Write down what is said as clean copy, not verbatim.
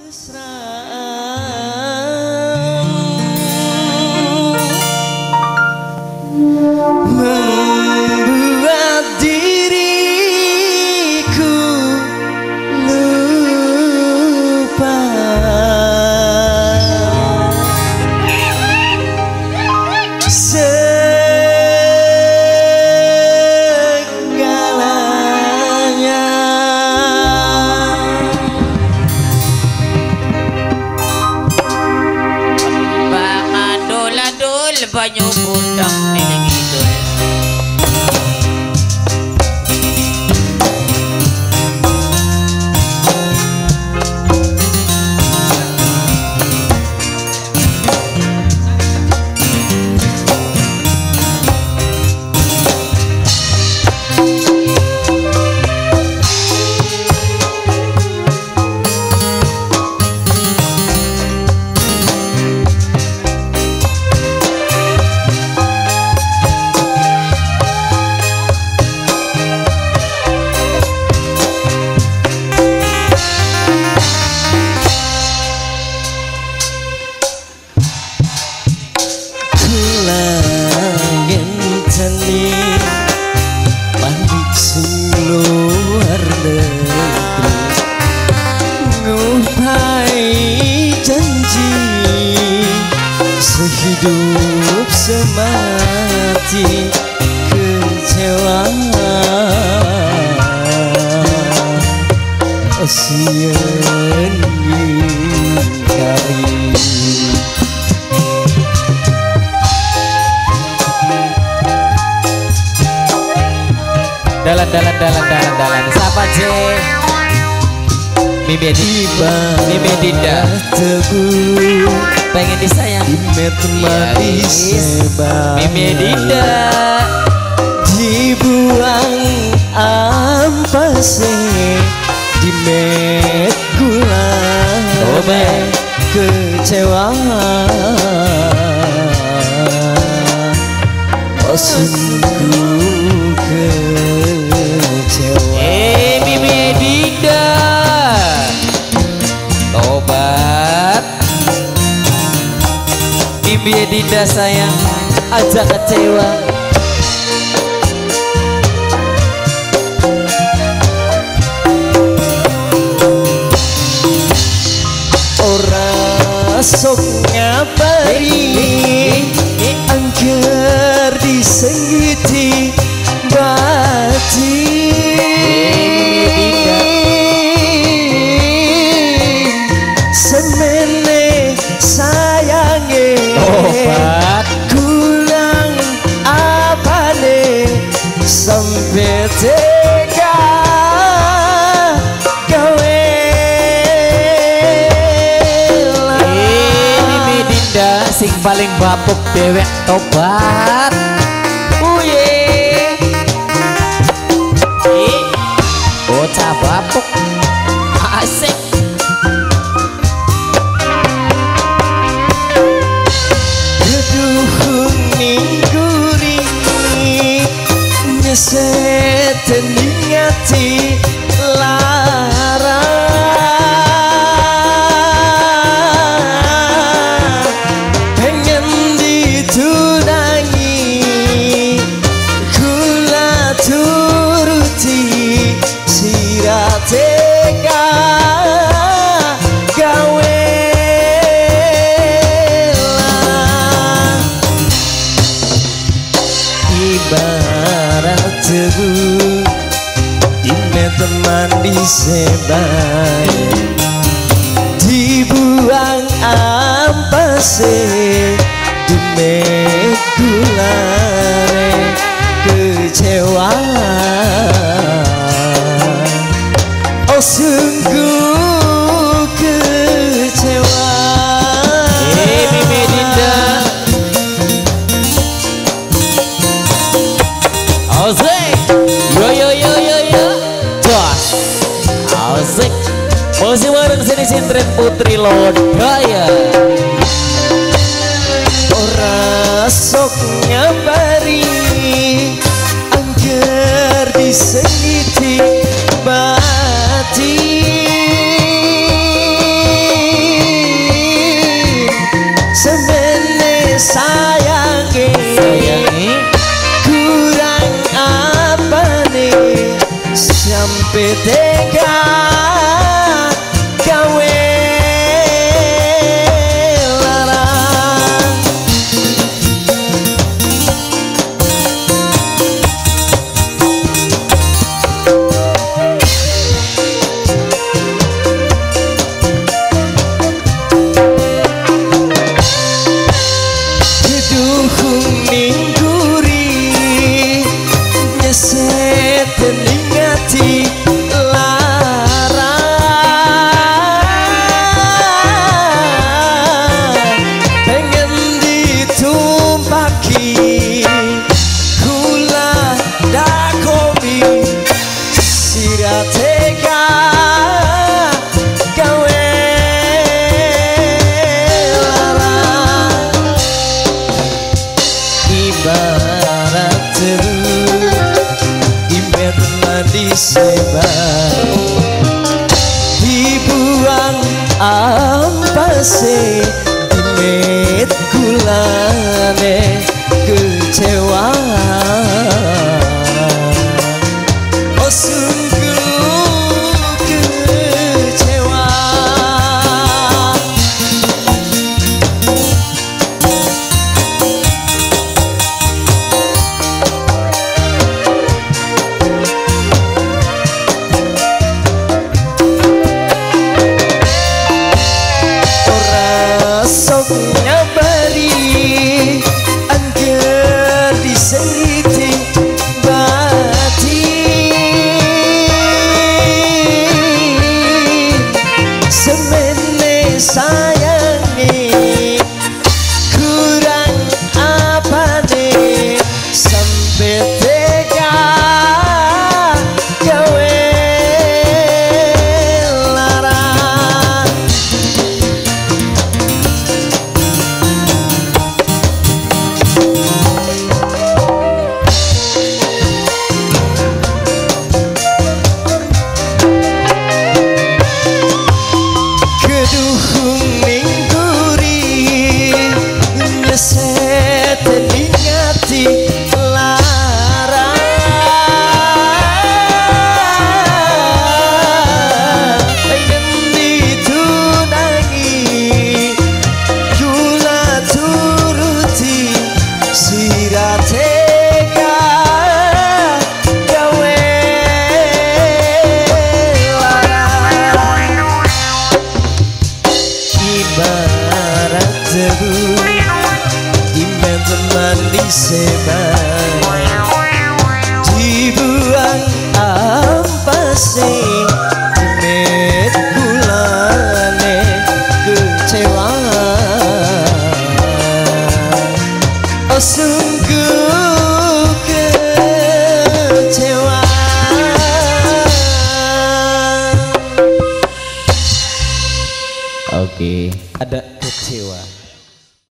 membuat diriku lupa segalanya. Bangadul-adul banyu bundang nilai gitu. Balik sing luar negeri ngupai janji sehidup semati kecewa sia-sia kali. Dalan siapa sih? Mimi Dinda tebu pengen disayang mati sebab Mimi Dinda dibuang ampas di met gula kecewa sungguh kecewa. Mimi Dinda tobat. Mimi Dinda sayang aja kecewa. Ora sok ngabari angker disengiti bati semene sayange Tobat kurang apane sampai tega gawe Mimi Dinda sing paling bapuk dewek tobat. Bocah bapuk asik. Geduhuni guri nyeset ningati lara pengen ditunangi kula turuti sirateka gawe ibarat tebu dime teman disebai dibuang ampase dime gulare kecewa oh sungguh kecewa. Mimi Dinda asik. Yo jos asik. Masih bareng sini Sintren Putri Lodaya. Ora sok ngabari angker disengiti bati ampase dimet gulane kecewa. Oh sungguh kecewa. Nyabari angger disengiti batin semene sayangi kurang apa nih sampai tega gawe larang. Setengati larang pengen ditunangi gula turuti sirateka gawe larang ibarat debu mandi sebar dibuang ampase dimet gulane kecewa. Oh sungguh kecewa. Oke. Ada kecewa.